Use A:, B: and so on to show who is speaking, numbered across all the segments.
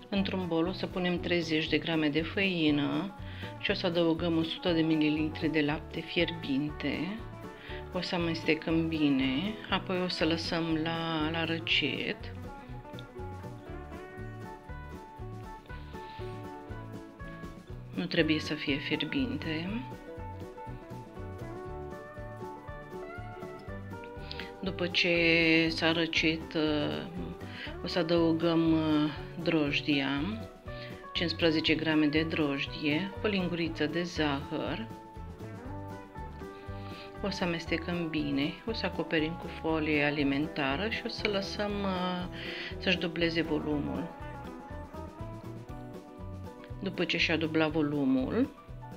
A: Într-un bol o să punem 30 de grame de făină și o să adăugăm 100 de ml de lapte fierbinte. O să amestecăm bine, apoi o să lăsăm la răcet. Nu trebuie să fie fierbinte. După ce s-a răcit, o să adăugăm drojdia, 15 grame de drojdie, o linguriță de zahăr. O să amestecăm bine, o să acoperim cu folie alimentară și o să lăsăm să-și dubleze volumul. După ce și-a dublat volumul,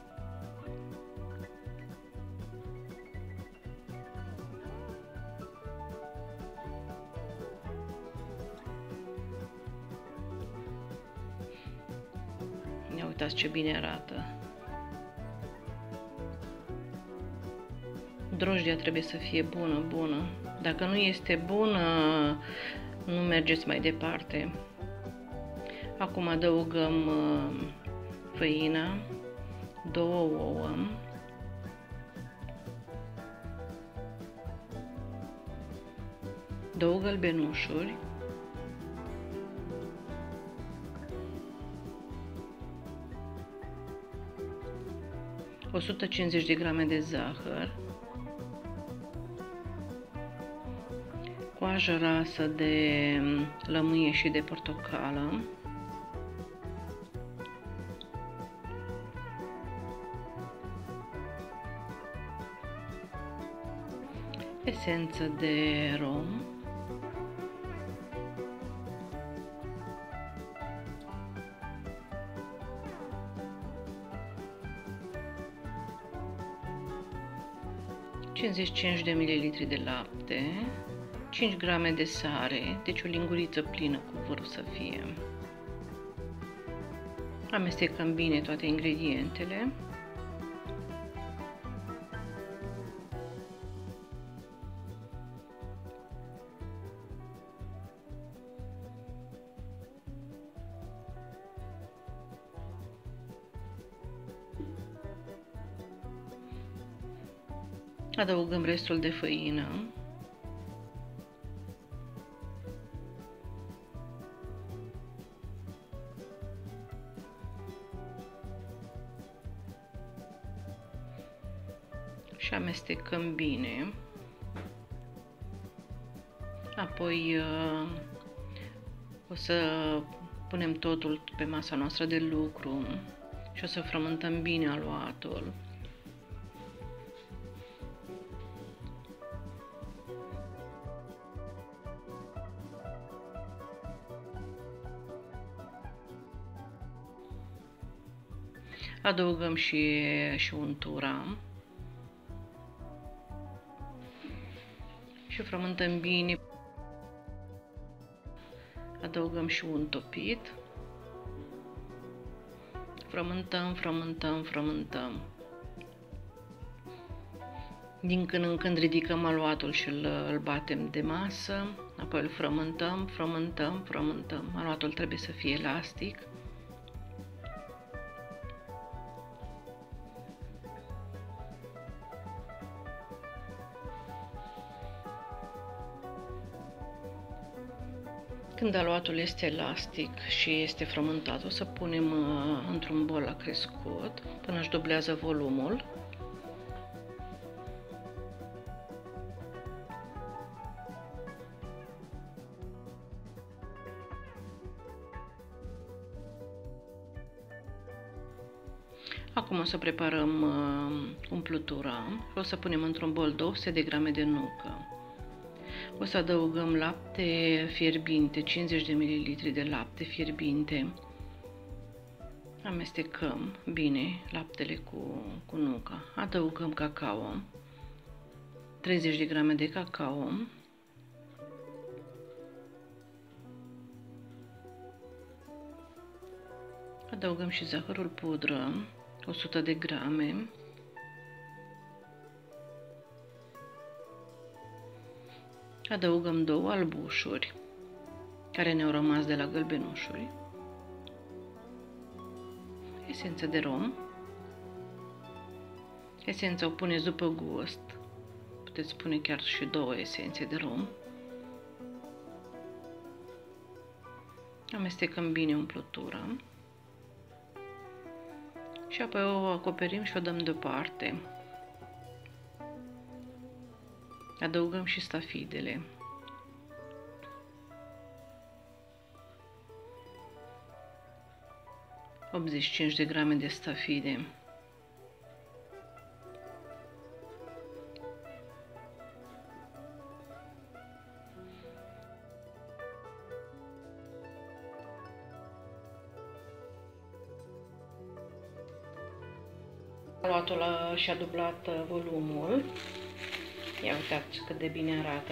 A: ia uitați ce bine arată. Drojdia trebuie să fie bună. Dacă nu este bună, nu mergeți mai departe. Acum adăugăm făina, 2 ouă, două gălbenușuri, - 150 de grame de zahăr, coajă rasă de lămâie și de portocală, esență de rom, - 55 de ml de lapte, 5 grame de sare, deci o linguriță plină cu vârf să fie. Amestecăm bine toate ingredientele. Adăugăm restul de făină. Și amestecăm bine. Apoi o să punem totul pe masa noastră de lucru și o să frământăm bine aluatul. Adăugăm și untura și frământăm bine. Adăugăm și un topit. Frământăm. Din când în când ridicăm aluatul și îl batem de masă, apoi îl frământăm. Aluatul trebuie să fie elastic. Când aluatul este elastic și este frământat, o să punem într-un bol la crescut până își dublează volumul. Acum o să preparăm umplutura și o să punem într-un bol 200 de grame de nucă. O să adăugăm lapte fierbinte, 50 de ml de lapte fierbinte. Amestecăm bine laptele cu nuca. Adăugăm cacao, 30 de grame de cacao. Adăugăm și zahărul pudră, 100 de grame. Adăugăm 2 albușuri care ne-au rămas de la gălbenușuri. esență de rom. Esența o puneți după gust. Puteți pune chiar și 2 esențe de rom. Amestecăm bine umplutura. Și apoi o acoperim și o dăm deoparte. Adăugăm și stafidele. ...85 de grame de stafide. Aluatul și-a dublat volumul. Ia uitați cât de bine arată.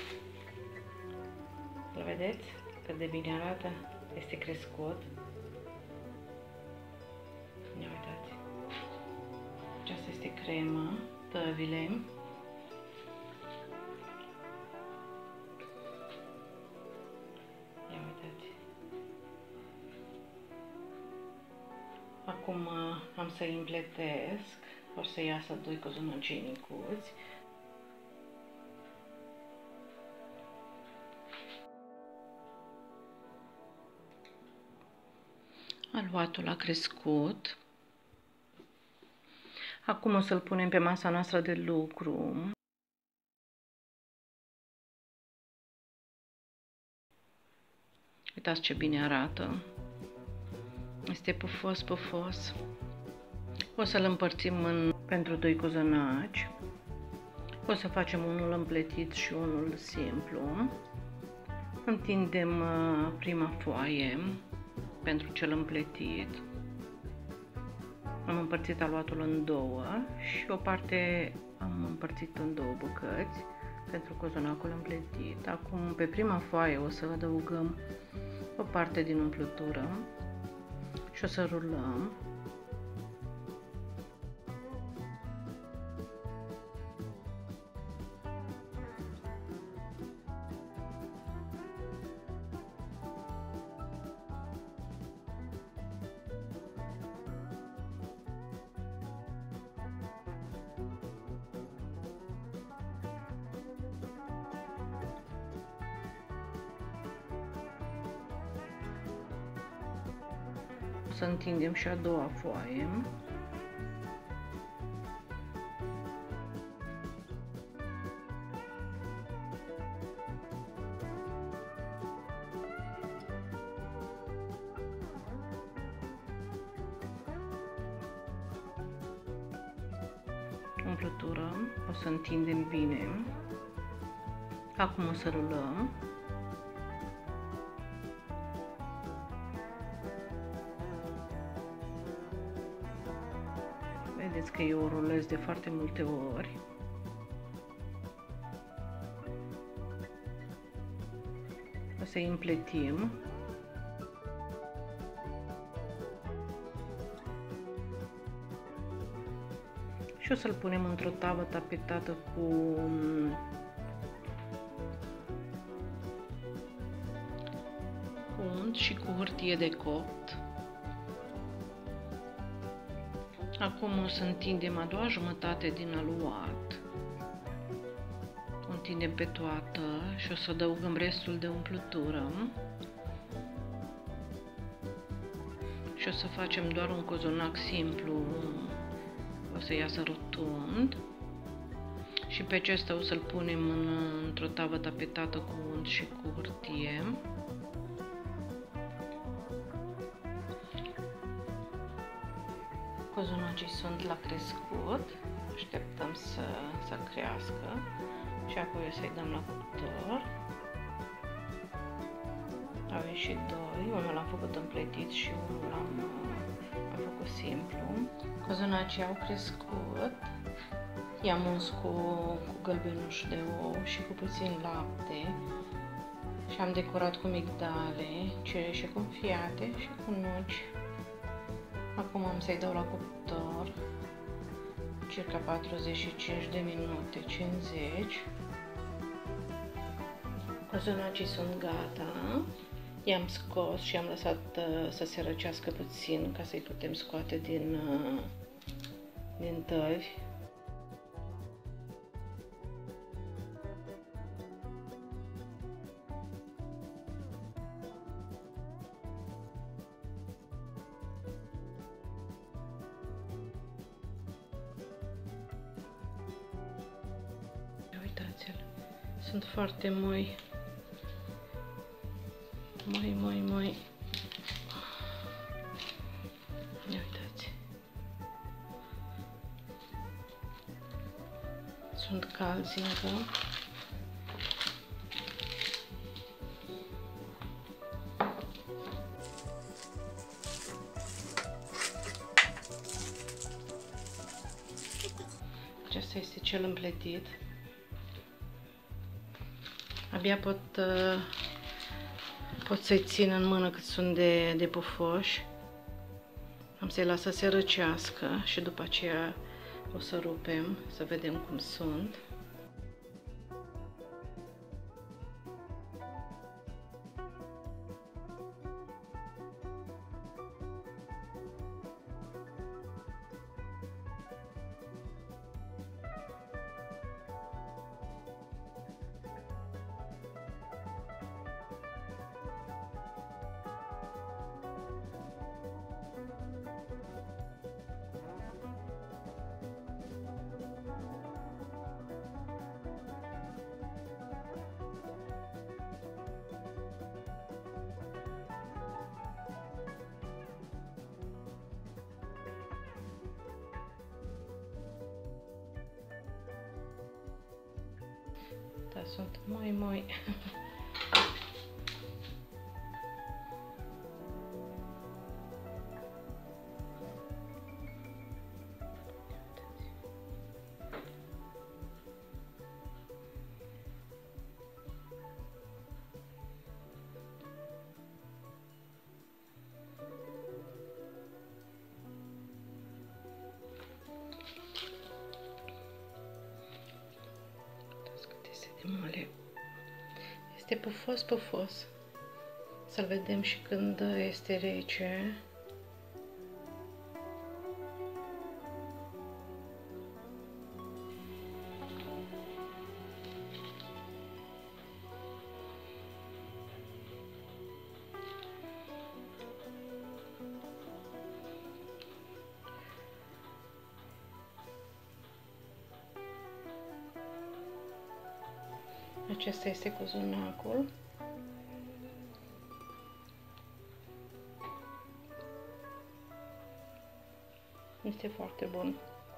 A: Îl vedeți? Cât de bine arată? Este crescut. Ia uitați. Aceasta este crema, tăvile. Ia uitați. Acum am să îi împletesc. O să iasă 2 cozonacei micuți. Aluatul a crescut. Acum o să-l punem pe masa noastră de lucru. Uitați ce bine arată. Este pufos, pufos. O să-l împărțim pentru 2 cozonaci. O să facem unul împletit și unul simplu. Întindem prima foaie pentru cel împletit. Am împărțit aluatul în 2 și o parte am împărțit în 2 bucăți pentru cozonacul împletit. Acum pe prima foaie o să adăugăm o parte din umplutură și o să rulăm. Să întindem și a doua foaie. Umplutura o să întindem bine. Acum o să rulăm. Vedeți că eu o rulez de foarte multe ori. O să-i împletim. Și o să-l punem într-o tavă tapetată cu unt și cu hârtie de copt. Acum o să întindem a doua jumătate din aluat. O întindem pe toată și o să adăugăm restul de umplutură. Și o să facem doar un cozonac simplu. O să iasă rotund. Și pe acesta o să-l punem într-o tavă tapetată cu unt și cu hârtie. Cozonacii sunt la crescut, așteptăm să crească și apoi o să-i dăm la cuptor. Au ieșit 2, unul l-am făcut împletit și unul l-am făcut simplu. Cozonacii au crescut, i-am uns cu gălbenuș de ou și cu puțin lapte și am decorat cu migdale, cireșe confiate și cu nuci. Acum am să-i dau la cuptor, circa 45 de minute, 50. Cozonacii sunt gata. I-am scos și am lăsat să se răcească puțin ca să-i putem scoate din tăvi. Uitați-l, sunt foarte moi. Moi. Ia uitați. Sunt calzi încă. Acesta este cel împletit. Abia pot să-i țin în mână cât sunt de pufoși. Am să-i las să se răcească și după aceea o să rupem, să vedem cum sunt. Da, sunt moi. Mole. Este pufos. Să-l vedem și când este rece. Acesta este cozonacul. Este foarte bun.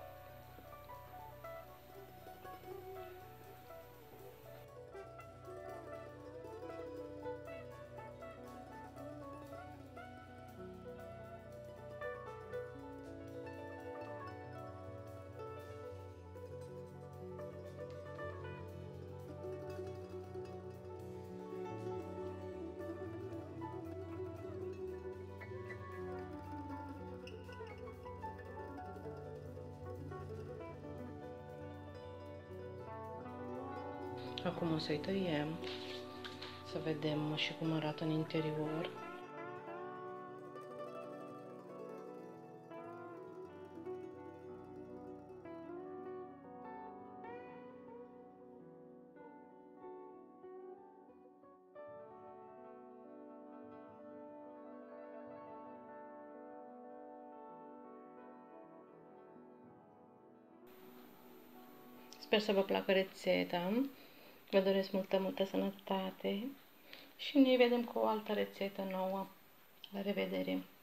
A: Acum o să-i tăiem, să vedem și cum arată în interior. Sper să vă placă rețeta. Vă doresc multă sănătate și ne vedem cu o altă rețetă nouă. La revedere!